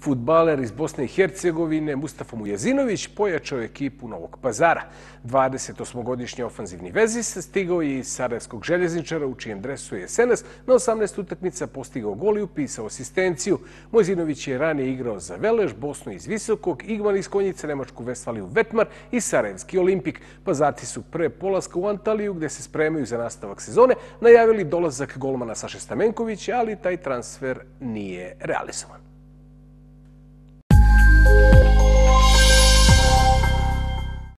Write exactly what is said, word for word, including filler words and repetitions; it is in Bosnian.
Fudbaler iz Bosne i Hercegovine Mustafa Mujazinović pojačao ekipu Novog Pazara. dvadesetosmogodišnji ofanzivni vezist stigao je iz sarajevskog željezničara u čijem dresu je es en es na osamnaest utakmica postigao gol i upisao asistenciju. Mujazinović je ranije igrao za Velež, Bosnu iz Visokog, Igman iz Konjice, Nemačku Vestfaliju Vetmar i Sarajevski Olimpik. Pazarci su pre polaska u Antaliju, gde se spremaju za nastavak sezone, najavili dolazak golmana Saše Stamenkovića, ali taj transfer nije realizovan.